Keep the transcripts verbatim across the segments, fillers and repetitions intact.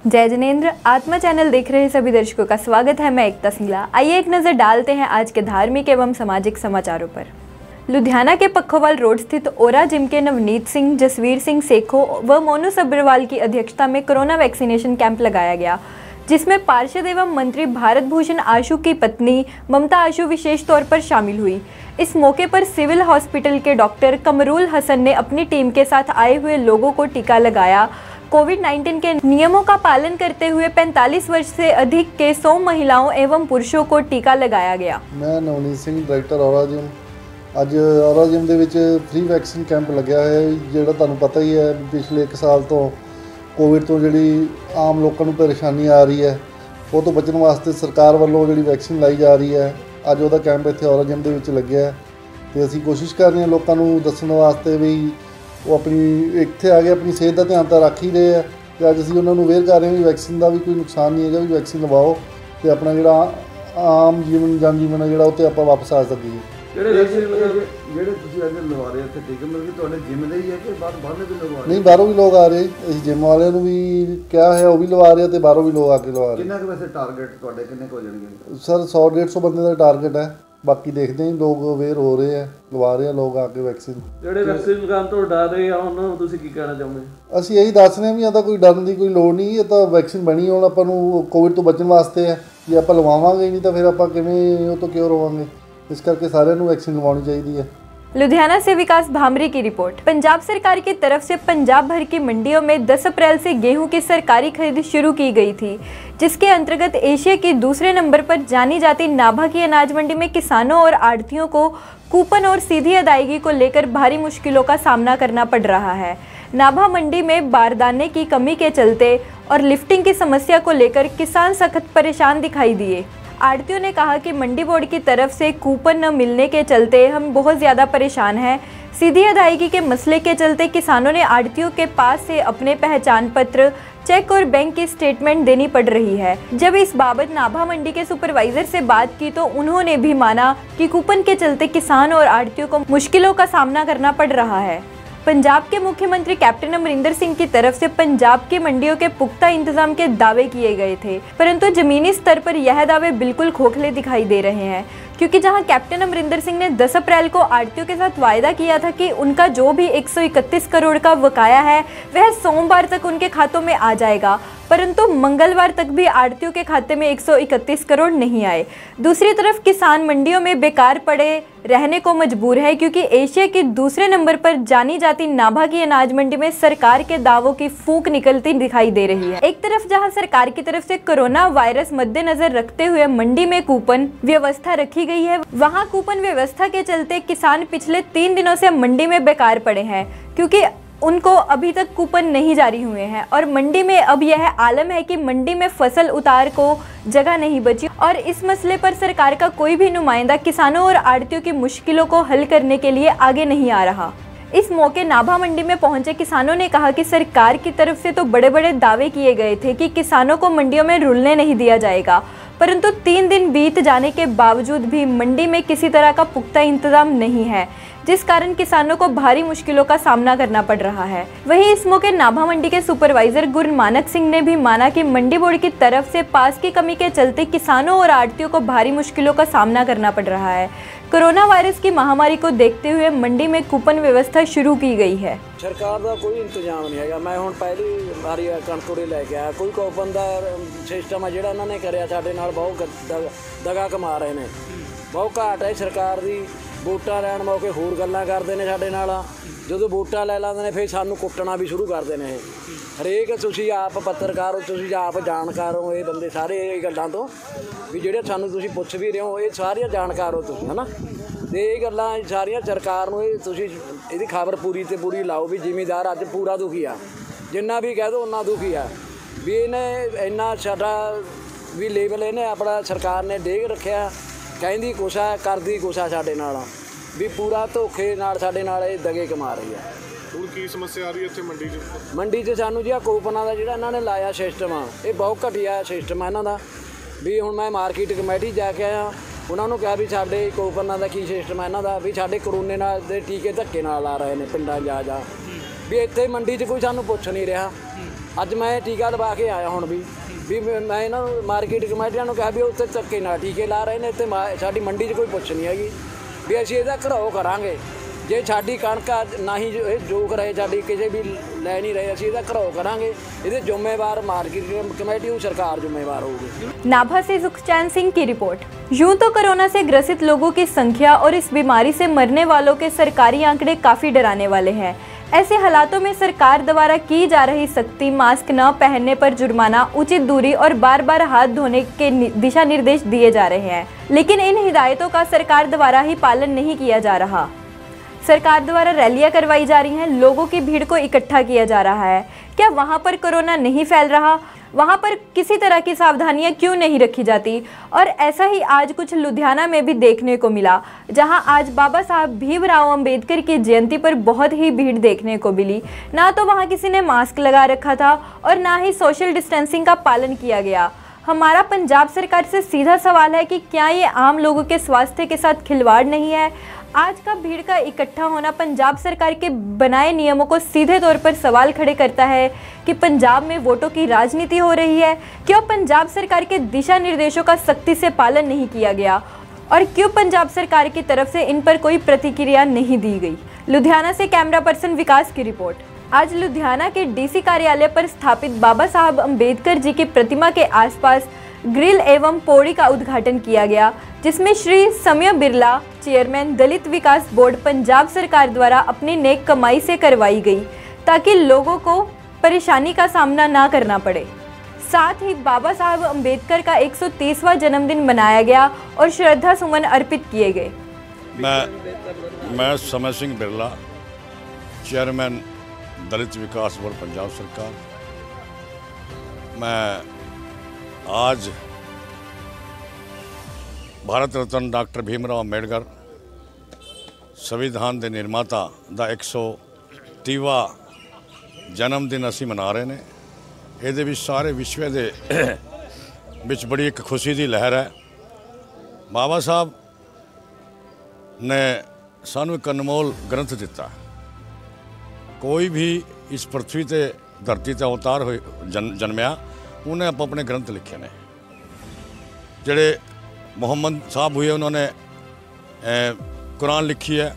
जय जिनेंद्र। आत्मा चैनल देख रहे सभी दर्शकों का स्वागत है। मैं एकता सिंगला। आइए एक नज़र डालते हैं आज के धार्मिक एवं सामाजिक समाचारों पर। लुधियाना के पखोवाल रोड स्थित ओरा जिम के नवनीत सिंह, जसवीर सिंह सेखो व मोनू सब्रवाल की अध्यक्षता में कोरोना वैक्सीनेशन कैंप लगाया गया, जिसमें पार्षद एवं मंत्री भारत भूषण आशु की पत्नी ममता आशु विशेष तौर पर शामिल हुई। इस मौके पर सिविल हॉस्पिटल के डॉक्टर कमरुल हसन ने अपनी टीम के साथ आए हुए लोगों को टीका लगाया। कोविड उन्नीस के नियमों का पालन करते हुए पैंतालीस वर्ष से अधिक के सौ महिलाओं एवं पुरुषों को टीका लगाया गया। मैं Navneet Singh, director Aura gym. ਅੱਜ ओरा जिम ਦੇ ਵਿੱਚ फ्री वैक्सीन कैंप ਲੱਗਿਆ ਹੈ। ਜਿਹੜਾ ਤੁਹਾਨੂੰ ਪਤਾ ਹੀ ਹੈ ਪਿਛਲੇ ਇੱਕ ਸਾਲ ਤੋਂ ਕੋਵਿਡ ਤੋਂ ਜਿਹੜੀ ਆਮ ਲੋਕਾਂ ਨੂੰ ਪਰੇਸ਼ਾਨੀ ਆ ਰਹੀ ਹੈ, ਉਹ ਤੋਂ ਬਚਣ ਵਾਸਤੇ ਸਰਕਾਰ ਵੱਲੋਂ ਜਿਹੜੀ ਵੈਕਸੀਨ ਲਾਈ ਜਾ ਰਹੀ ਹੈ, ਅੱਜ ਉਹਦਾ ਕੈਂਪ ਇੱਥੇ ओरा जिम ਦੇ ਵਿੱਚ ਲੱਗਿਆ ਹੈ ਤੇ ਅਸੀਂ ਕੋਸ਼ਿਸ਼ ਕਰ ਰਹੇ ਹਾਂ ਲੋਕਾਂ ਨੂੰ ਦੱਸਣ ਵਾਸਤੇ ਵੀ ਉਹ ਆਪਣੀ ਇੱਥੇ ਆ ਕੇ ਆਪਣੀ ਸਿਹਤ ਦਾ ਧਿਆਨ ਤਾਂ ਰੱਖ ਹੀ ਰਹੇ ਆ ਤੇ ਅੱਜ ਅਸੀਂ ਉਹਨਾਂ ਨੂੰ ਅਵੇਅਰ ਕਰ ਰਹੇ ਹਾਂ ਵੀ ਵੈਕਸੀਨ ਦਾ ਵੀ ਕੋਈ ਨੁਕਸਾਨ ਨਹੀਂ ਹੈਗਾ, ਵੀ ਵੈਕਸੀਨ ਲਵਾਓ ਤੇ ਆਪਣਾ ਜਿਹੜਾ ਆਮ ਜੀਵਨ ਜਨ ਜੀਵਨ ਹੈ ਜਿਹੜਾ ਉੱਤੇ ਆਪਾਂ ਵਾਪਸ ਆ ਸਕੀਏ। ਜਿਹੜੇ ਜਿਹੜੇ ਤੁਸੀਂ ਅੱਜ ਲਵਾ ਰਹੇ ਇੱਥੇ ਟੀਕੇ ਮਿਲ ਗਏ ਤੁਹਾਡੇ ਜਿਮ ਦੇ ਹੀ ਹੈ ਕਿ ਬਾਹਰ ਬਾਹਰੋਂ ਵੀ ਲਵਾ ਰਹੇ? ਨਹੀਂ, ਬਾਹਰੋਂ ਵੀ ਲੋਕ ਆ ਰਹੇ। ਅਸੀਂ ਜਿਮ ਵਾਲਿਆਂ ਨੂੰ ਵੀ ਕਿਹਾ ਹੈ, ਉਹ ਵੀ ਲਵਾ ਰਹੇ ਤੇ ਬਾਹਰੋਂ ਵੀ ਲੋਕ ਆ ਕੇ ਲਵਾ ਰਹੇ। ਕਿੰਨਾ ਕੁ ਵੈਸੇ ਟਾਰਗੇਟ ਤੁਹਾਡੇ ਕਿੰਨੇ ਕੁ ਹੋ ਜਾਣਗੇ? ਸਰ ਸੌ ਡੇਢ ਸੌ ਬੰਦੇ ਦਾ ਟਾਰਗੇਟ ਹੈ। ਬਾਕੀ ਦੇਖਦੇ ਹਾਂ ਲੋਕ ਅਵੇਅਰ ਹੋ ਰਹੇ ਆ, ਲਵਾ ਰਹੇ ਆ ਲੋਕ ਆ ਕੇ ਵੈਕਸੀਨ। ਜਿਹੜੇ ਵੈਕਸੀਨ ਲਗਾਉਣ ਤੋਂ ਡਰ ਰਹੇ ਆ ਉਹਨਾਂ ਨੂੰ ਤੁਸੀਂ ਕੀ ਕਹਿਣਾ ਚਾਹੁੰਦੇ? ਅਸੀਂ ਇਹੀ ਦੱਸ ਰਹੇ ਹਾਂ ਵੀ ਇਹ ਤਾਂ ਕੋਈ ਡਰਨ ਦੀ ਕੋਈ ਲੋੜ ਨਹੀਂ। ਇਹ ਤਾਂ ਵੈਕਸੀਨ ਬਣੀ ਹੁਣ ਆਪਾਂ ਨੂੰ ਕੋਵਿਡ ਤੋਂ ਬਚਣ ਵਾਸਤੇ ਹੈ। ਜੇ ਆਪਾਂ ਲਵਾਵਾਂਗੇ ਨਹੀਂ ਤਾਂ ਫਿਰ ਆਪਾਂ ਕਿਵੇਂ ਉਹ ਤੋਂ ਕਿਉਂ ਰਵਾਂਗੇ? इस करके सारे वैक्सीन लगवानी चाहिए। लुधियाना से विकास भामरी की रिपोर्ट। पंजाब सरकार की तरफ से पंजाब भर की मंडियों में दस अप्रैल से गेहूं की सरकारी खरीद शुरू की गई थी, जिसके अंतर्गत एशिया की दूसरे नंबर पर जानी जाती नाभा की अनाज मंडी में किसानों और आढ़तियों को कूपन और सीधी अदायगी को लेकर भारी मुश्किलों का सामना करना पड़ रहा है। नाभा मंडी में बारदाने की कमी के चलते और लिफ्टिंग की समस्या को लेकर किसान सख्त परेशान दिखाई दिए। आढ़तियों ने कहा कि मंडी बोर्ड की तरफ से कूपन न मिलने के चलते हम बहुत ज़्यादा परेशान हैं। सीधी अदायगी के मसले के चलते किसानों ने आढ़तियों के पास से अपने पहचान पत्र, चेक और बैंक की स्टेटमेंट देनी पड़ रही है। जब इस बाबत नाभा मंडी के सुपरवाइजर से बात की तो उन्होंने भी माना कि कूपन के चलते किसान और आढ़तियों को मुश्किलों का सामना करना पड़ रहा है। पंजाब के मुख्यमंत्री कैप्टन अमरिंदर सिंह की तरफ से पंजाब की मंडियों के पुख्ता इंतजाम के दावे किए गए थे, परंतु जमीनी स्तर पर यह दावे बिल्कुल खोखले दिखाई दे रहे हैं, क्योंकि जहां कैप्टन अमरिंदर सिंह ने दस अप्रैल को आढ़तियों के साथ वायदा किया था कि उनका जो भी एक सौ इकतीस करोड़ का बकाया है वह सोमवार तक उनके खातों में आ जाएगा, परंतु मंगलवार तक भी आढ़तियों के खाते में एक सौ इकतीस करोड़ नहीं आए। दूसरी तरफ किसान मंडियों में बेकार पड़े रहने को मजबूर है, क्योंकि एशिया के दूसरे नंबर पर जानी जाती नाभा की अनाज मंडी में सरकार के दावों की फूंक निकलती दिखाई दे रही है। एक तरफ जहां सरकार की तरफ से कोरोना वायरस मद्देनजर रखते हुए मंडी में कूपन व्यवस्था रखी गई है, वहां कूपन व्यवस्था के चलते किसान पिछले तीन दिनों से मंडी में बेकार पड़े हैं, क्योंकि उनको अभी तक कूपन नहीं जारी हुए हैं और मंडी में अब यह आलम है कि मंडी में फसल उतार को जगह नहीं बची और इस मसले पर सरकार का कोई भी नुमाइंदा किसानों और आढ़तियों की मुश्किलों को हल करने के लिए आगे नहीं आ रहा। इस मौके नाभा मंडी में पहुंचे किसानों ने कहा कि सरकार की तरफ से तो बड़े बड़े दावे किए गए थे कि किसानों को मंडियों में रुलने नहीं दिया जाएगा, परंतु तीन दिन बीत जाने के बावजूद भी मंडी में किसी तरह का पुख्ता इंतजाम नहीं है, जिस कारण किसानों को भारी मुश्किलों का सामना करना पड़ रहा है। वहीं इस मौके नाभा मंडी के सुपरवाइजर गुरु मानक सिंह ने भी माना कि मंडी बोर्ड की तरफ से पास की कमी के चलते किसानों और आढ़तियों को भारी मुश्किलों का सामना करना पड़ रहा है। कोरोना वायरस की महामारी को देखते हुए मंडी में कूपन व्यवस्था शुरू की गई है। सरकार का कोई इंतजाम नहीं है। मैं हुण पहली बारी कणक उरे लैके आया, कोई कूपन का सिस्टम है जिहड़ा उन्होंने करिया साडे नाल बहुत दगा कमा रहे हैं। बहुत घाट है सरकार की। वोटां लैण मौके होर गल्लां करदे ने साडे नाल, जदों वोटां लै लैंदे ने फिर सानूं कुੱਟਣਾ भी शुरू करते हैं। हरेक तुसीं आप पत्रकार हो, तुसीं आप जाणकार हो, ये बंदे सारे ये गल्लां तो भी ਜਿਹੜੇ ਸਾਨੂੰ ਤੁਸੀਂ ਪੁੱਛ ਵੀ ਰਹੇ ਹੋ ਇਹ ਸਾਰੀਆਂ ਜਾਣਕਾਰ ਹੋ ਤੁਸੀਂ, ਹੈ ਨਾ। ਤੇ ਇਹ ਗੱਲਾਂ ਸਾਰੀਆਂ ਸਰਕਾਰ ਨੂੰ ਇਹ ਤੁਸੀਂ ਇਹਦੀ ਖਬਰ ਪੂਰੀ ਤੇ ਪੂਰੀ ਲਾਓ ਵੀ ਜ਼ਿਮੀਂਦਾਰ ਅੱਜ ਪੂਰਾ ਦੁਖੀ ਆ, ਜਿੰਨਾ ਵੀ ਕਹਿ ਦੋ ਉਨਾ ਦੁਖੀ ਆ ਵੀ ਇਹਨੇ ਇੰਨਾ ਸਾਡਾ ਵੀ ਲੇਵਲ ਇਹਨੇ ਆਪਣਾ ਸਰਕਾਰ ਨੇ ਡੇਗ ਰੱਖਿਆ, ਕਹਿੰਦੀ ਕੁਛ ਆ ਕਰਦੀ ਕੁਛ ਆ ਸਾਡੇ ਨਾਲ ਵੀ ਪੂਰਾ ਧੋਖੇ ਨਾਲ ਸਾਡੇ ਨਾਲ ਇਹ ਦਗੇ ਕਮਾ ਰਹੀ ਆ। ਹੁਣ ਕੀ ਸਮੱਸਿਆ ਆ ਰਹੀ ਹੈ ਇੱਥੇ ਮੰਡੀ 'ਚ? ਮੰਡੀ 'ਚ ਸਾਨੂੰ ਜੀ ਆ ਕੂਪਨਾਂ ਦਾ ਜਿਹੜਾ ਇਹਨਾਂ ਨੇ ਲਾਇਆ ਸਿਸਟਮ ਆ ਇਹ ਬਹੁਤ ਘਟੀਆ ਸਿਸਟਮ ਆ ਇਹਨਾਂ ਦਾ। ਵੀ ਹੁਣ ਮੈਂ ਮਾਰਕੀਟ ਕਮੇਟੀ ਜਾ ਕੇ ਆਇਆ, ਉਹਨਾਂ ਨੂੰ ਕਿਹਾ ਵੀ ਸਾਡੇ ਕੂਪਨਾਂ ਦਾ ਕੀ ਸਿਸਟਮ ਆ ਇਹਨਾਂ ਦਾ, ਵੀ ਸਾਡੇ ਕਰੋਨੇ ਨਾਲ ਦੇ ਟੀਕੇ ਧੱਕੇ ਨਾਲ ਲਾ ਰਹੇ ਨੇ ਪਿੰਡਾਂ ਜਾ ਜਾ ਵੀ ਇੱਥੇ ਮੰਡੀ 'ਚ ਕੋਈ ਸਾਨੂੰ ਪੁੱਛ ਨਹੀਂ ਰਿਹਾ। ਅੱਜ ਮੈਂ ਟੀਕਾ ਲਵਾ ਕੇ ਆਇਆ ਹੁਣ ਵੀ ਵੀ ਮੈਂ ਮੈਂ ਇਹਨਾਂ ਨੂੰ ਮਾਰਕੀਟ ਕਮੇਟੀਆਂ ਨੂੰ ਕਿਹਾ ਵੀ ਉੱਥੇ ਧੱਕੇ ਨਾਲ ਟੀਕੇ ਲਾ ਰਹੇ ਨੇ, ਇੱਥੇ ਮਾ- ਸਾਡੀ ਮੰਡੀ 'ਚ ਕੋਈ ਪੁੱਛ ਨਹੀਂ ਹੈਗੀ ਵੀ ਅਸੀਂ ਇਹਦਾ ਘਰਾਓ ਕਰਾਂਗੇ। ਜੇ ਸਾਡੀ ਕਣਕ ਨਾ ਹੀ ਜੋ- ਇਹ ਜੋਕ ਰਹੇ, ਸਾਡੀ ਕਿਸੇ ਵੀ ਲੈ ਨਹੀਂ ਰਹੇ, ਅਸੀਂ ਇਹਦਾ ਘਰਾਓ ਕਰਾਂਗੇ। ਇਹਦੇ ਜ਼ਿੰਮੇਵਾਰ मार्केट कमेटी और सरकार जिम्मेवार होगी। नाभा से सुखचैन सिंह की रिपोर्ट। यूं तो कोरोना से ग्रसित लोगों की संख्या और इस बीमारी से मरने वालों के सरकारी आंकड़े काफी डराने वाले हैं। ऐसे हालातों में सरकार द्वारा की जा रही सख्ती, मास्क न पहनने पर जुर्माना, उचित दूरी और बार बार हाथ धोने के दिशा निर्देश दिए जा रहे हैं, लेकिन इन हिदायतों का सरकार द्वारा ही पालन नहीं किया जा रहा। सरकार द्वारा रैलियां करवाई जा रही हैं, लोगों की भीड़ को इकट्ठा किया जा रहा है। क्या वहां पर कोरोना नहीं फैल रहा? वहां पर किसी तरह की सावधानियां क्यों नहीं रखी जाती? और ऐसा ही आज कुछ लुधियाना में भी देखने को मिला, जहां आज बाबा साहब भीमराव अंबेडकर की जयंती पर बहुत ही भीड़ देखने को मिली। ना तो वहां किसी ने मास्क लगा रखा था और ना ही सोशल डिस्टेंसिंग का पालन किया गया। हमारा पंजाब सरकार से सीधा सवाल है कि क्या ये आम लोगों के स्वास्थ्य के साथ खिलवाड़ नहीं है? आज का भीड़ का इकट्ठा होना पंजाब सरकार के बनाए नियमों को सीधे तौर पर सवाल खड़े करता है कि पंजाब में वोटों की राजनीति हो रही है। क्यों पंजाब सरकार के दिशा निर्देशों का सख्ती से पालन नहीं किया गया और क्यों पंजाब सरकार की तरफ से इन पर कोई प्रतिक्रिया नहीं दी गई? लुधियाना से कैमरा पर्सन विकास की रिपोर्ट। आज लुधियाना के डीसी कार्यालय पर स्थापित बाबा साहब अंबेडकर जी की प्रतिमा के आसपास ग्रिल एवं पौड़ी का उद्घाटन किया गया, जिसमें श्री समय बिरला, चेयरमैन, दलित विकास बोर्ड, पंजाब सरकार द्वारा अपनी नेक कमाई से करवाई गई, ताकि लोगों को परेशानी का सामना ना करना पड़े। साथ ही बाबा साहब अंबेडकर का एक सौ तीसवां जन्मदिन मनाया गया और श्रद्धा सुमन अर्पित किए गए। मैं मैं समय सिंह बिरला, चेयरमैन, दलित विकास बोर्ड, पंजाब सरकार। मैं आज भारत रत्न डॉक्टर भीमराव अंबेडकर संविधान के निर्माता का एक सौ तीवा जन्मदिन असी मना रहे हैं। ये सारे विश्व के बड़ी एक खुशी की लहर है। बाबा साहब ने सानू एक अनमोल ग्रंथ दिता। कोई भी इस पृथ्वी ते धरती ते अवतार हो जन जन्मया उन्हें आप अपने ग्रंथ लिखे ने। जड़े मुहम्मद साहब हुए उन्होंने कुरान लिखी है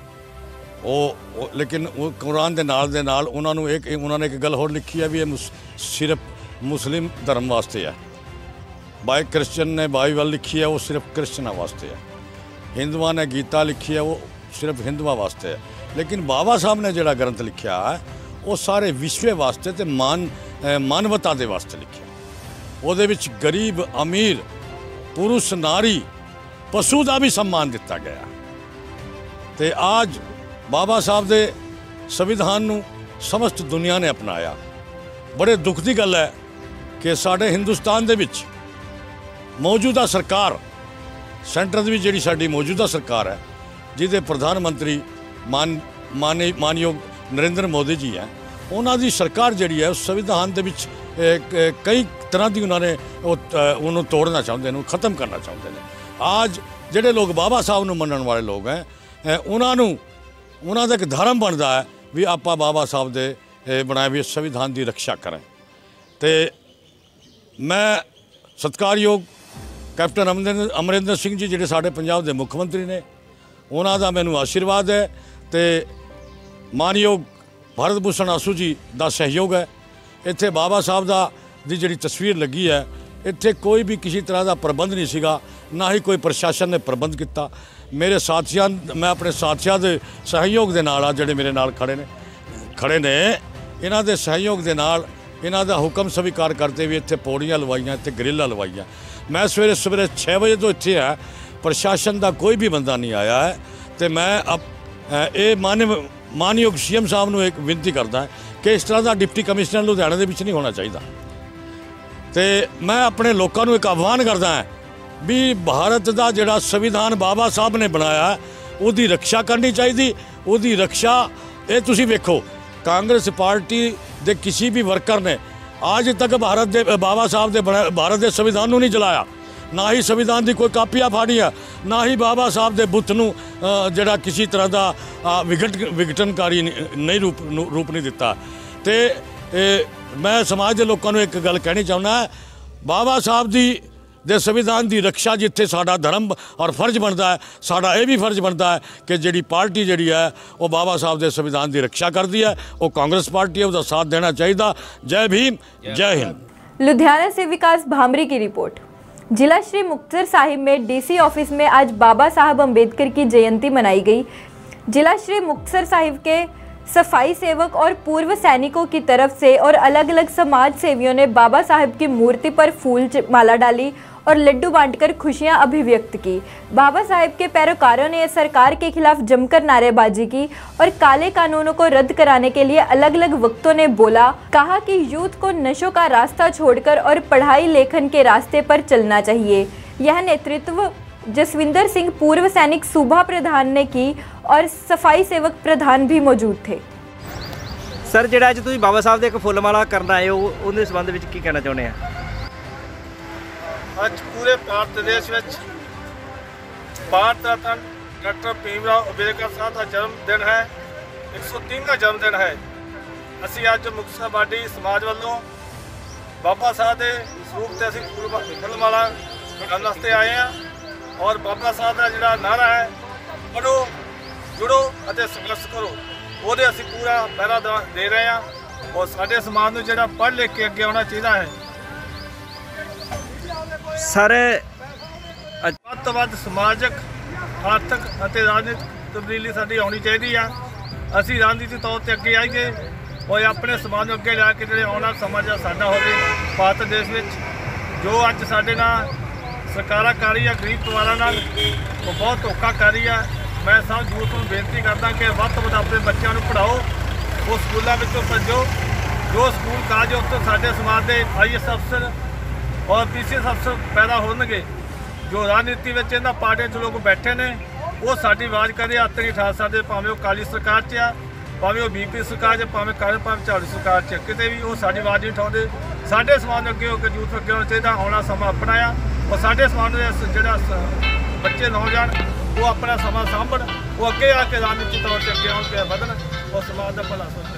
वो, लेकिन वो कुरान के नाल दे नाल उन्होंने एक उन्होंने एक गल होर लिखी है भी ये मुस, सिर्फ मुस्लिम धर्म वास्ते है। बाई क्रिश्चन ने बाइबल लिखी है वो सिर्फ क्रिश्चनों वास्ते है। हिंदुआ ने गीता लिखी है वो सिर्फ हिंदुआ वास्ते है। लेकिन बाबा साहब ने जोड़ा ग्रंथ लिखा है वो सारे विश्व वास्ते ते मान मानवता के वास्ते लिखे। ਉਹਦੇ ਵਿੱਚ गरीब अमीर पुरुष नारी पशु का भी सम्मान दिता गया। तो आज बाबा साहब के संविधान नू समस्त दुनिया ने अपनाया। बड़े दुख की गल है कि साढ़े हिंदुस्तान दे विच मौजूदा सरकार सेंटर की जी साड़ी मौजूदा सरकार है जिसके प्रधानमंत्री मान मान मानयोग नरेंद्र मोदी जी हैं, उन्होंने सरकार जी है उस संविधान के विच कई तरह की उन्होंने उन्होंने तोड़ना चाहते हैं, खत्म करना चाहते हैं। आज जोड़े लोग बाबा साहब को मनने वाले लोग हैं उन्होंने उन्होंने एक धर्म बनता है भी आप बाबा साहब के बनाए हुए संविधान की रक्षा करें। तो मैं सत्कारयोग कैप्टन अमरिंदर अमरिंदर सिंह जी जोड़े साढ़े पंजाब के मुख्यमंत्री ने उन्होंने मैनू आशीर्वाद है। तो मानयोग भारत भूषण आसू जी का सहयोग है। इत्थे बाबा साहब का दी जी तस्वीर लगी है, इत्थे कोई भी किसी तरह का प्रबंध नहीं सीगा, ना ही कोई प्रशासन ने प्रबंध किया। मेरे साथियों मैं अपने साथियों के सहयोग के नाल जिहड़े मेरे नाल खड़े ने खड़े ने इन्हां दे सहयोग के नाल इन्हां दा हुक्म स्वीकार करते हुए इत्थे पौड़ियां लवाइयां, इत्थे ग्रिल्लां लवाइयां। मैं सवेरे सवेरे छः बजे तो इत्थे है, प्रशासन का कोई भी बंदा नहीं आया है। तो मैं अब ये मान्य मानयोग सी एम साहब को एक विनती करता है कि इस तरह का डिप्टी कमिश्नर लुधियाना के नहीं होना चाहिए। तो मैं अपने लोगों को एक आह्वान करता है भी भारत का जोड़ा संविधान बाबा साहब ने बनाया उसकी रक्षा करनी चाहिए। उसकी रक्षा ये तुसी वेखो कांग्रेस पार्टी के किसी भी वर्कर ने आज तक भारत दे बाबा साहब के बना भारत के संविधान को नहीं जलाया, ना ही संविधान की कोई कापियाँ फाड़िया, ना ही बाबा साहब के बुत नूं जिहड़ा किसी तरह का विघट विघटनकारी नहीं रूप रूप नहीं दिता। तो मैं समाज के लोगों को एक गल कहनी चाहुंदा, बाबा साहब दी दे संविधान की रक्षा जिथे साडा धर्म और फर्ज बनता है, साडा ये भी फर्ज बनता है कि जी पार्टी जी है वो बाबा साहब के संविधान की रक्षा करती है, वो कांग्रेस पार्टी है, उसका साथ देना चाहिए। जय भीम, जय हिंद। लुधियाना से विकास भामरी की रिपोर्ट। जिला श्री मुक्तसर साहिब में डीसी ऑफिस में आज बाबा साहब अम्बेडकर की जयंती मनाई गई। जिला श्री मुक्तसर साहिब के सफाई सेवक और पूर्व सैनिकों की तरफ से और अलग अलग समाज सेवियों ने बाबा साहब की मूर्ति पर फूल माला डाली और लड्डू बांटकर खुशियां अभिव्यक्त की। बाबा साहब के पैरोकारों ने सरकार के खिलाफ जमकर नारेबाजी की और काले कानूनों को रद्द कराने के लिए अलग अलग वक्तों ने बोला, कहा कि यूथ को नशों का रास्ता छोड़कर और पढ़ाई लेखन के रास्ते पर चलना चाहिए। यह नेतृत्व जसविंदर सिंह पूर्व सैनिक सूबा प्रधान ने की और सफाई सेवक प्रधान भी मौजूद थे। सर ਜਿਹੜਾ ਅੱਜ ਤੁਸੀਂ ਬਾਬਾ ਸਾਹਿਬ ਦੇ ਇੱਕ ਫੁੱਲ ਮਾਲਾ ਕਰਨ ਆਏ ਹੋ, ਉਹਦੇ ਸੰਬੰਧ ਵਿੱਚ ਕੀ ਕਹਿਣਾ ਚਾਹੁੰਦੇ ਆ? ਅੱਜ ਪੂਰੇ ਭਾਰਤ ਦੇਸ਼ ਵਿੱਚ ਭਾਰਤ ਰਤਨ ਡਾਕਟਰ ਭੀਮ ਰਾਓ ਅੰਬੇਦਕਰ ਸਾਹਿਬ ਦਾ ਜਨਮ ਦਿਨ ਹੈ, ਇੱਕ ਸੌ ਤੀਹਵਾਂ ਜਨਮ ਦਿਨ ਹੈ। ਅਸੀਂ ਅੱਜ ਮੁਕਤਸਰਵਾਦੀ ਸਮਾਜ ਵੱਲੋਂ ਬਾਬਾ ਸਾਹਿਬ ਦੇ ਸਰੂਪ ਤੇ ਅਸੀਂ ਫੁੱਲ ਮਾਲਾ ਕਰਨ ਵਾਸਤੇ ਆਏ ਹਾਂ ਔਰ ਬਾਬਾ ਸਾਹਿਬ ਦਾ ਜਿਹੜਾ ਨਾਰਾ ਹੈ ਪੜ੍ਹੋ ਜੁੜੋ ਅਤੇ ਸੰਘਰਸ਼ ਕਰੋ, ਉਹਦੇ ਅਸੀਂ ਪੂਰਾ ਪਹਿਰਾ ਦੇ ਰਹੇ ਹਾਂ ਔਰ ਸਾਡੇ ਸਮਾਜ ਨੂੰ ਜਿਹੜਾ ਪੜ੍ਹ ਲਿਖ ਕੇ ਅੱਗੇ ਆਉਣਾ ਚਾਹੀਦਾ ਹੈ। ਸਰ ਵੱਧ ਤੋਂ ਵੱਧ ਸਮਾਜਿਕ, ਆਰਥਿਕ ਅਤੇ ਰਾਜਨੀਤਿਕ ਤਬਦੀਲੀ ਸਾਡੀ ਆਉਣੀ ਚਾਹੀਦੀ ਆ। ਅਸੀਂ ਰਾਜਨੀਤੀ ਤੌਰ ਤੇ ਅੱਗੇ ਆਈਏ ਔਰ ਆਪਣੇ ਸਮਾਜ ਨੂੰ ਅੱਗੇ ਲਿਆ ਕੇ ਜਿਹੜੇ ਆਉਣ ਵਾਲਾ ਸਮਾਂ ਜਿਹੜਾ ਸਾਡਾ ਹੋਵੇ ਭਾਰਤ ਦੇਸ਼ ਵਿੱਚ। ਜੋ ਅੱਜ ਸਾਡੇ ਨਾਲ ਸਰਕਾਰਾਂ ਕਰ ਰਹੀ ਆ ਗਰੀਬ ਪਰਿਵਾਰਾਂ ਨਾਲ, ਉਹ ਬਹੁਤ ਧੋਖਾ ਕਰ ਰਹੀ ਆ। ਮੈਂ ਸਭ ਯੂਥ ਨੂੰ ਬੇਨਤੀ ਕਰਦਾ ਕਿ ਵੱਧ ਤੋਂ ਵੱਧ ਆਪਣੇ ਬੱਚਿਆਂ ਨੂੰ ਪੜ੍ਹਾਓ, ਉਹ ਸਕੂਲਾਂ ਵਿੱਚੋਂ ਭੱਜੋ। ਜੋ ਸਕੂਲ ਕਾਲਜ ਉੱਥੋਂ ਸਾਡੇ ਸਮਾਜ ਦੇ ਆਈ ਐਸ ਅਫਸਰ और पी सी एस अफसर पैदा होणगे। जो राजनीति में इन्होंने पार्टियों च लोग बैठे ने वो साड़ी आवाज़ कदे हत्थ नहीं ठा सकते, भावें वो काली सरकार च आ, भावें वो बी पी सरकार च, भावें काले भावें झाड़ू सरकार च, किते भी वो साड़ी आवाज़ नहीं उठाते। साढ़े समाज अगे होकर यूथ अगे होना चाहिए, आना समा अपना आ और साढ़े समाज जो बच्चे नौजवान वो अपना समा सांभण, वो अगे आके राजनीति तौर पर अगे आन वधन और समाज का भला सोचन।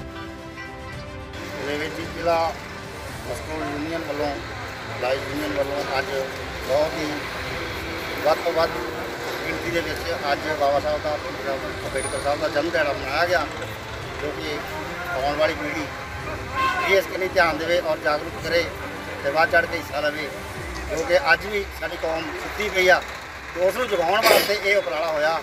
जिला मस्कोल यूनियन वालों लाइव यूनियन वालों अज बहुत ही ਵੱਧ ਤੋਂ ਵੱਧ ਗਿਣਤੀ ਦੇ ਵਿੱਚ ਅੱਜ ਬਾਬਾ ਸਾਹਿਬ ਦਾ ਅੰਬੇਡਕਰ ਸਾਹਿਬ ਦਾ ਜਨਮ ਦਿਹਾੜਾ ਮਨਾਇਆ ਗਿਆ, ਜੋ ਕਿ ਆਉਣ ਵਾਲੀ ਪੀੜ੍ਹੀ ਇਸ ਕਨੀ ਧਿਆਨ ਦੇਵੇ ਔਰ ਜਾਗਰੂਕ ਕਰੇ ਤੇ ਵੱਧ ਚੜ੍ਹ ਕੇ ਹਿੱਸਾ ਲਵੇ। ਕਿਉਂਕਿ ਅੱਜ ਵੀ ਸਾਡੀ ਕੌਮ ਸੁੱਤੀ ਪਈ ਆ ਤੇ ਉਸ ਨੂੰ ਜਗਾਉਣ ਵਾਸਤੇ ਇਹ ਉਪਰਾਲਾ ਹੋਇਆ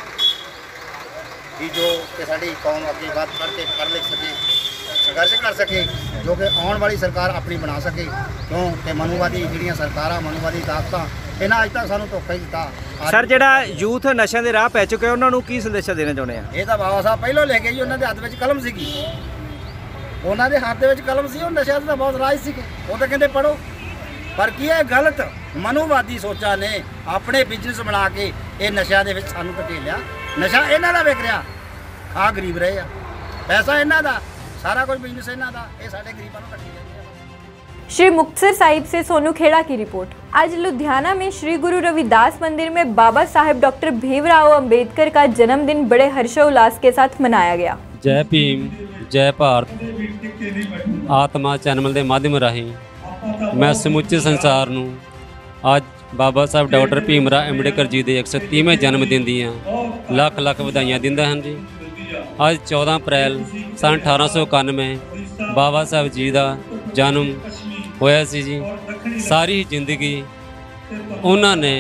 ਕਿ ਜੋ ਕਿ ਸਾਡੀ ਕੌਮ ਅੱਗੇ ਵੱਧ ਚੜ੍ਹ ਕੇ ਪੜ੍ਹ ਲਿਖ ਸਕੇ, संघर्ष कर सके, जो कि आने वाली सरकार अपनी बना सके। क्योंकि मनुवादी जिहड़ियां सरकारां मनुवादी ताकतां इन्हां अज तक सानूं धोखा ही दिता। सर जिहड़ा यूथ नशे दे राह पै चुके उन्हां नूं की संदेशा देना चाहुंदे आ? ये तो बाबा साहब पहलों ले गए जी, उन्हां दे हत्थ विच कलम सीगी, उन्हां दे हत्थ विच कलम सी, नशे दा बहुत राज सी, वो तो कहंदे पढ़ो। पर की है गलत मनुवादी सोचा ने अपने बिजनेस बना के ये नशा दे विच सानूं धकेलिया। नशा इन्हां दा विक रिहा, आ गरीब रहे आ, पैसा इन्हां दा, सारा कुछ बिजनेस इन्हां दा, ये साडे गरीबां नूं कट्टी जांदी। श्री मुक्तसर साहिब से सोनू खेड़ा की रिपोर्ट। आज लुधियाना में श्री गुरु रविदास मंदिर में बाबा साहेब डॉक्टर भीमराव अंबेडकर का जन्मदिन बड़े हर्षोल्लास के साथ मनाया गया। जय भीम, जय भारत। आत्मा चैनल के माध्यम राही मैं समुचे संसार नूं अज बाबा साहब डॉक्टर भीमराव अंबेडकर जी के एक सौ तीसवें जन्मदिन दियां लख लख वधाइयां दिंदा हां जी। अज चौदह अप्रैल सन अठारह सौ इक्यानवे बाबा साहब जी का जन्म होया सी जी। सारी जिंदगी उन्होंने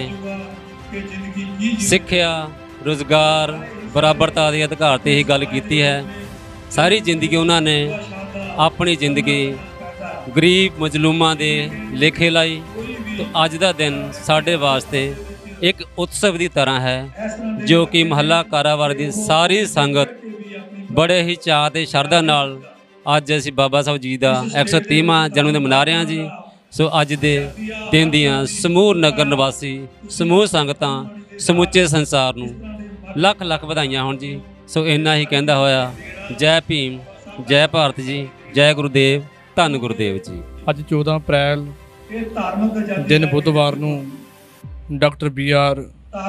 सिक्ख्या, रोज़गार, बराबरता के अधिकार ते ही गल की है। सारी जिंदगी उन्होंने अपनी जिंदगी गरीब मजलूमां दे लेखे लाई। तो अज का दिन साढ़े वास्ते एक उत्सव की तरह है, जो कि महला कारावार की सारी संगत बड़े ही चाह ते शरधा नाल अज असीं बाबा साहब जी का एक सौ तीसवां जन्मदिन मना रहे हैं जी। सो अज दे दिन दियां समूह नगर निवासी समूह संगतां समुचे संसार नूं लख लख वधाइयां होण जी। सो इन्ना ही कहंदा होया जय भीम, जय भारत जी, जय गुरुदेव, धन गुरुदेव जी। अज चौदह अप्रैल दिन बुधवार नूं doctor B R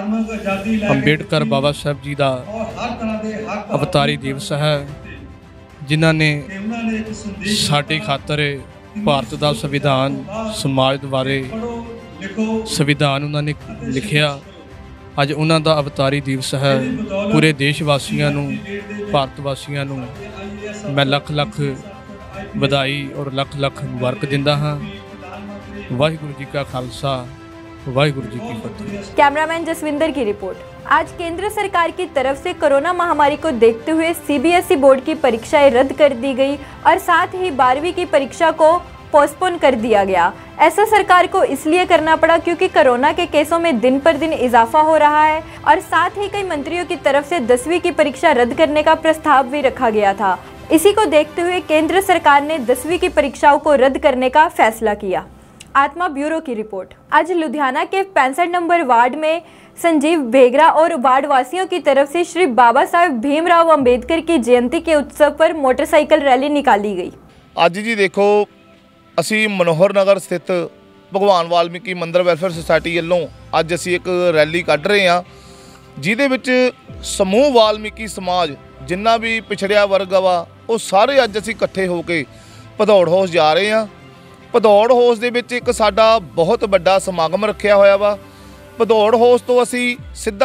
Ambedkar Baba Sahab ji का अवतारी दिवस है, जिन्हों ने ਸਾਡੇ ਖਾਤਰ ਭਾਰਤ ਦਾ ਸੰਵਿਧਾਨ ਸਮਾਜ ਬਾਰੇ ਸੰਵਿਧਾਨ ਉਹਨਾਂ ਨੇ ਲਿਖਿਆ। ਅੱਜ ਉਹਨਾਂ ਦਾ ਅਵਤਾਰੀ ਦਿਵਸ ਹੈ। ਪੂਰੇ ਦੇਸ਼ ਵਾਸੀਆਂ ਨੂੰ ਭਾਰਤ ਵਾਸੀਆਂ ਨੂੰ ਮੈਂ ਲੱਖ ਲੱਖ ਵਧਾਈ और ਲੱਖ ਲੱਖ ਮੁਬਾਰਕ ਦਿੰਦਾ ਹਾਂ। ਵਾਹਿਗੁਰੂ जी का खालसा वाहिगुरु जी की फतेह। कैमरामैन जसविंदर की रिपोर्ट। आज केंद्र सरकार की तरफ से कोरोना महामारी को देखते हुए सीबीएसई बोर्ड की परीक्षाएं रद्द कर दी गई और साथ ही बारहवीं की परीक्षा को पोस्टपोन कर दिया गया। ऐसा सरकार को इसलिए करना पड़ा क्योंकि कोरोना के केसों में दिन पर दिन इजाफा हो रहा है और साथ ही कई मंत्रियों की तरफ से दसवीं की परीक्षा रद्द करने का प्रस्ताव भी रखा गया था। इसी को देखते हुए केंद्र सरकार ने दसवीं की परीक्षाओं को रद्द करने का फैसला किया। आत्मा ब्यूरो की रिपोर्ट। आज लुधियाना के पैंसठ नंबर वार्ड में संजीव बेगरा और वार्ड वासियों की तरफ से श्री बाबा साहेब भीमराव अंबेडकर की जयंती के उत्सव पर मोटरसाइकिल रैली निकाली गई। ਅੱਜ ਜੀ ਦੇਖੋ ਅਸੀਂ ਮਨੋਹਰ ਨਗਰ ਸਥਿਤ ਭਗਵਾਨ ਵਾਲਮੀਕੀ ਮੰਦਰ ਵੈਲਫੇਅਰ ਸੁਸਾਇਟੀ ਵੱਲੋਂ ਅੱਜ ਅਸੀਂ ਇੱਕ ਰੈਲੀ ਕੱਢ ਰਹੇ ਹਾਂ, ਜਿਹਦੇ ਵਿੱਚ ਸਮੂਹ ਵਾਲਮੀਕੀ ਸਮਾਜ ਜਿੰਨਾ ਵੀ ਪਿਛੜਿਆ ਵਰਗ ਵਾ ਉਹ ਸਾਰੇ ਅੱਜ ਅਸੀਂ ਇਕੱਠੇ ਹੋ ਕੇ ਭਦੌੜ ਹਾਊਸ ਜਾ ਰਹੇ ਹਾਂ। ਭਦੌੜ ਹਾਊਸ ਦੇ ਵਿੱਚ ਇੱਕ ਸਾਡਾ ਬਹੁਤ ਵੱਡਾ ਸਮਾਗਮ ਰੱਖਿਆ ਹੋਇਆ ਵਾ। ਭਦੌੜ ਹਾਊਸ ਤੋਂ ਅਸੀਂ ਸਿੱਧਾ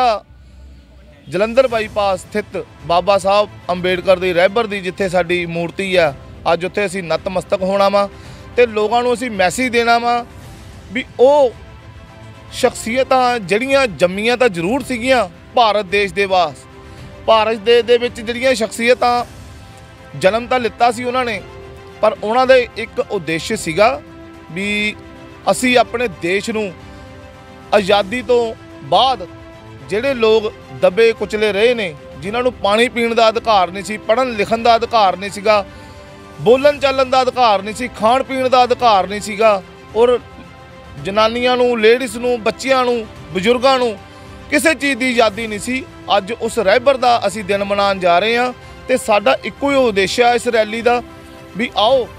ਜਲੰਧਰ ਬਾਈਪਾਸ ਸਥਿਤ ਬਾਬਾ ਸਾਹਿਬ ਅੰਬੇਡਕਰ ਦੀ ਰਹਿਬਰ ਦੀ ਜਿੱਥੇ ਸਾਡੀ ਮੂਰਤੀ ਆ, ਅੱਜ ਉੱਥੇ ਅਸੀਂ ਨਤਮਸਤਕ ਹੋਣਾ ਵਾ ਤੇ ਲੋਕਾਂ ਨੂੰ ਅਸੀਂ ਮੈਸੇਜ ਦੇਣਾ ਵਾ ਵੀ ਉਹ ਸ਼ਖਸੀਅਤਾਂ ਜਿਹੜੀਆਂ ਜੰਮੀਆਂ ਤਾਂ ਜ਼ਰੂਰ ਸੀਗੀਆਂ ਭਾਰਤ ਦੇਸ਼ ਦੇ ਵਾਸ ਭਾਰਤ ਦੇ ਦੇ ਵਿੱਚ ਜਿਹੜੀਆਂ ਸ਼ਖਸੀਅਤਾਂ ਜਨਮ ਤਾਂ ਲਿੱਤਾ ਸੀ ਉਹਨਾਂ ਨੇ, ਪਰ ਉਹਨਾਂ ਦਾ ਇੱਕ ਉਦੇਸ਼ ਸੀਗਾ ਵੀ ਅਸੀਂ ਆਪਣੇ ਦੇਸ਼ ਨੂੰ ਆਜ਼ਾਦੀ ਤੋਂ ਬਾਅਦ ਜਿਹੜੇ ਲੋਕ ਦਬੇ ਕੁਚਲੇ ਰਹੇ ਨੇ, ਜਿਨ੍ਹਾਂ ਨੂੰ ਪਾਣੀ ਪੀਣ ਦਾ ਅਧਿਕਾਰ ਨਹੀਂ ਸੀ, ਪੜ੍ਹਨ ਲਿਖਣ ਦਾ ਅਧਿਕਾਰ ਨਹੀਂ ਸੀਗਾ, ਬੋਲਣ ਚੱਲਣ ਦਾ ਅਧਿਕਾਰ ਨਹੀਂ ਸੀ, ਖਾਣ ਪੀਣ ਦਾ ਅਧਿਕਾਰ ਨਹੀਂ ਸੀਗਾ ਔਰ ਜਨਾਨੀਆਂ ਨੂੰ, ਲੇਡੀਜ਼ ਨੂੰ, ਬੱਚਿਆਂ ਨੂੰ, ਬਜ਼ੁਰਗਾਂ ਨੂੰ ਕਿਸੇ ਚੀਜ਼ ਦੀ ਆਜ਼ਾਦੀ ਨਹੀਂ ਸੀ। ਅੱਜ ਉਸ ਰਹਿਬਰ ਦਾ ਅਸੀਂ ਦਿਨ ਮਨਾਉਣ ਜਾ ਰਹੇ ਹਾਂ ਤੇ ਸਾਡਾ ਇੱਕੋ ਹੀ ਉਦੇਸ਼ ਹੈ ਇਸ ਰੈਲੀ ਦਾ ਵੀ ਆਓ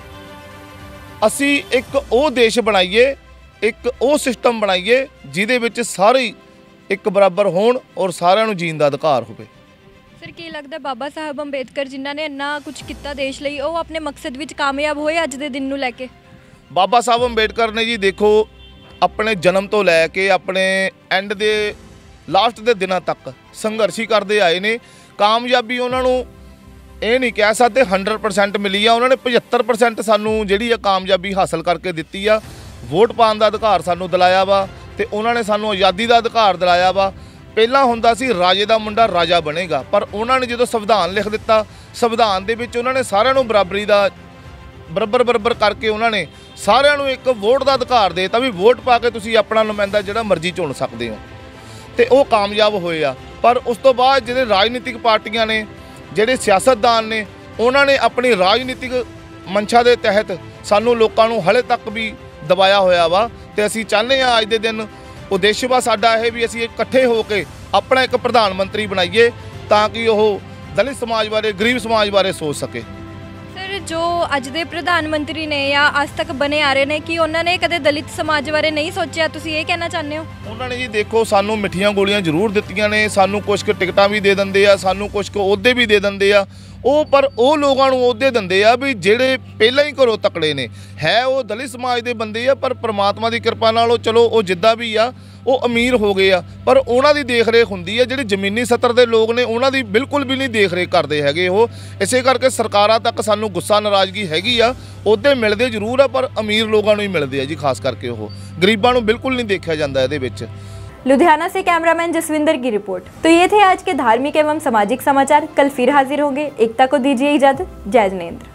ਅਸੀਂ ਇੱਕ ਉਹ ਦੇਸ਼ ਬਣਾਈਏ, ਇੱਕ ਉਹ ਸਿਸਟਮ ਬਣਾਈਏ ਜਿਹਦੇ ਵਿੱਚ ਸਾਰੇ ਇੱਕ ਬਰਾਬਰ ਹੋਣ ਔਰ ਸਾਰਿਆਂ ਨੂੰ ਜੀਣ ਦਾ ਅਧਿਕਾਰ ਹੋਵੇ। सर की लगता बाबा साहब अंबेडकर जिन्होंने इन्ना कुछ किया देश ਲਈ ਉਹ ਆਪਣੇ ਮਕਸਦ ਵਿੱਚ ਕਾਮਯਾਬ ਹੋਏ ਅੱਜ ਦੇ ਦਿਨ ਨੂੰ ਲੈ ਕੇ? ਬਾਬਾ ਸਾਹਿਬ ਅੰਬੇਡਕਰ ਨੇ ਜੀ ਦੇਖੋ ਆਪਣੇ ਜਨਮ ਤੋਂ ਲੈ ਕੇ ਆਪਣੇ ਐਂਡ ਦੇ ਲਾਸਟ ਦੇ ਦਿਨਾਂ ਤੱਕ ਸੰਘਰਸ਼ ਹੀ ਕਰਦੇ ਆਏ ਨੇ। ਕਾਮਯਾਬੀ ਉਹਨਾਂ ਨੂੰ ਇਹ ਨਹੀਂ ਕਹਿ ਸਕਦੇ हंड्रेड परसेंट ਮਿਲੀ ਆ, ਉਹਨਾਂ ਨੇ पचहत्तर परसेंट ਸਾਨੂੰ ਜਿਹੜੀ ਆ ਕਾਮਯਾਬੀ ਹਾਸਲ ਕਰਕੇ ਦਿੱਤੀ ਆ। ਵੋਟ ਪਾਉਣ ਦਾ ਅਧਿਕਾਰ ਸਾਨੂੰ ਦਿਲਾਇਆ ਵਾ ਤੇ ਉਹਨਾਂ ਨੇ ਸਾਨੂੰ ਆਜ਼ਾਦੀ ਦਾ ਅਧਿਕਾਰ ਦਿਲਾਇਆ ਵਾ। ਪਹਿਲਾਂ ਹੁੰਦਾ ਸੀ ਰਾਜੇ ਦਾ ਮੁੰਡਾ ਰਾਜਾ ਬਣੇਗਾ, ਪਰ ਉਹਨਾਂ ਨੇ ਜਦੋਂ ਸੰਵਿਧਾਨ ਲਿਖ ਦਿੱਤਾ, ਸੰਵਿਧਾਨ ਦੇ ਵਿੱਚ ਉਹਨਾਂ ਨੇ ਸਾਰਿਆਂ ਨੂੰ ਬਰਾਬਰੀ ਦਾ ਬਰਾਬਰ ਬਰਾਬਰ ਕਰਕੇ ਉਹਨਾਂ ਨੇ ਸਾਰਿਆਂ ਨੂੰ ਇੱਕ ਵੋਟ ਦਾ ਅਧਿਕਾਰ ਦੇ ਦਿੱਤਾ ਵੀ ਵੋਟ ਪਾ ਕੇ ਤੁਸੀਂ ਆਪਣਾ ਨੁਮਾਇੰਦਾ ਜਿਹੜਾ ਮਰਜ਼ੀ ਚੁਣ ਸਕਦੇ ਹੋ ਤੇ ਉਹ ਕਾਮਯਾਬ ਹੋਏ ਆ। ਪਰ ਉਸ ਤੋਂ ਬਾਅਦ ਜਿਹੜੇ ਰਾਜਨੀਤਿਕ ਪਾਰਟੀਆਂ ਨੇ, ਜਿਹੜੇ ਸਿਆਸਤਦਾਨ ਨੇ, ਉਹਨਾਂ ਨੇ ਆਪਣੀ ਰਾਜਨੀਤਿਕ ਮੰਸ਼ਾ ਦੇ ਤਹਿਤ ਸਾਨੂੰ ਲੋਕਾਂ ਨੂੰ ਹਲੇ ਤੱਕ ਵੀ ਦਬਾਇਆ ਹੋਇਆ ਵਾ ਤੇ ਅਸੀਂ ਚਾਹੁੰਦੇ ਹਾਂ ਅੱਜ ਦੇ ਦਿਨ ਉਦੇਸ਼ ਵਾ ਸਾਡਾ ਇਹ ਵੀ ਅਸੀਂ ਇਕੱਠੇ ਹੋ ਕੇ ਆਪਣਾ ਇੱਕ ਪ੍ਰਧਾਨ ਮੰਤਰੀ ਬਣਾਈਏ ਤਾਂ ਕਿ ਉਹ ਦਲਿਤ ਸਮਾਜ ਬਾਰੇ, ਗਰੀਬ ਸਮਾਜ ਬਾਰੇ ਸੋਚ ਸਕੇ। ਸਰ ਜੋ ਅੱਜ ਦੇ ਪ੍ਰਧਾਨ ਮੰਤਰੀ ਨੇ ਜਾਂ ਅੱਜ ਤੱਕ ਬਣੇ ਆ ਰਹੇ ਨੇ ਕਿ ਉਹਨਾਂ ਨੇ ਕਦੇ ਦਲਿਤ ਸਮਾਜ ਬਾਰੇ ਨਹੀਂ ਸੋਚਿਆ, ਤੁਸੀਂ ਇਹ ਕਹਿਣਾ ਚਾਹੁੰਦੇ ਹੋ? ਉਹਨਾਂ ਨੇ ਜੀ ਦੇਖੋ ਸਾਨੂੰ ਮਿੱਠੀਆਂ ਗੋਲੀਆਂ ਜ਼ਰੂਰ ਦਿੱਤੀਆਂ ਨੇ, ਸਾਨੂੰ ਕੁਝ ਕੁ ਟਿਕਟਾਂ ਵੀ ਦੇ ਦਿੰਦੇ ਆ, ਸਾਨੂੰ ਕੁਝ ਕੁ ਅਹੁਦੇ ਵੀ ਦੇ ਦਿੰਦੇ ਆ, ਉਹ ਪਰ ਉਹ ਲੋਕਾਂ ਨੂੰ ਅਹੁਦੇ ਦਿੰਦੇ ਆ ਵੀ ਜਿਹੜੇ ਪਹਿਲਾਂ ਹੀ ਘਰੋਂ ਤਕੜੇ ਨੇ, ਹੈ ਉਹ ਦਲਿਤ ਸਮਾਜ ਦੇ ਬੰਦੇ ਆ ਪਰ ਪ੍ਰਮਾਤਮਾ ਦੀ ਕਿਰਪਾ ਨਾਲ ਉਹ ਚਲੋ ਉਹ ਜਿੱਦਾਂ ਵੀ ਆ ਉਹ ਅਮੀਰ ਹੋ ਗਏ ਆ, ਪਰ ਉਹਨਾਂ ਦੀ ਦੇਖ ਰੇਖ ਹੁੰਦੀ ਹੈ। ਜਿਹੜੇ ਜ਼ਮੀਨੀ ਸਤਰ ਦੇ ਲੋਕ ਨੇ ਉਹਨਾਂ ਦੀ ਬਿਲਕੁਲ ਵੀ ਨਹੀਂ ਦੇਖ ਰੇਖ ਕਰਦੇ ਹੈਗੇ ਉਹ। ਇਸੇ ਕਰਕੇ ਸਰਕਾਰਾਂ ਤੱਕ ਸਾਨੂੰ ਗੁੱਸਾ ਨਾਰਾਜ਼ਗੀ ਹੈਗੀ ਆ, ਅਹੁਦੇ ਮਿਲਦੇ ਜ਼ਰੂਰ ਆ ਪਰ ਅਮੀਰ ਲੋਕਾਂ ਨੂੰ ਹੀ ਮਿਲਦੇ ਆ ਜੀ, ਖਾਸ ਕਰਕੇ ਉਹ ਗਰੀਬਾਂ ਨੂੰ ਬਿਲकुल नहीं देखा जाता ਇਹਦੇ ਵਿੱਚ। लुधियाना से कैमरामैन जसविंदर की रिपोर्ट। तो ये थे आज के धार्मिक एवं सामाजिक समाचार। कल फिर हाजिर होंगे। एकता को दीजिए इजाजत। जय जिनेंद्र।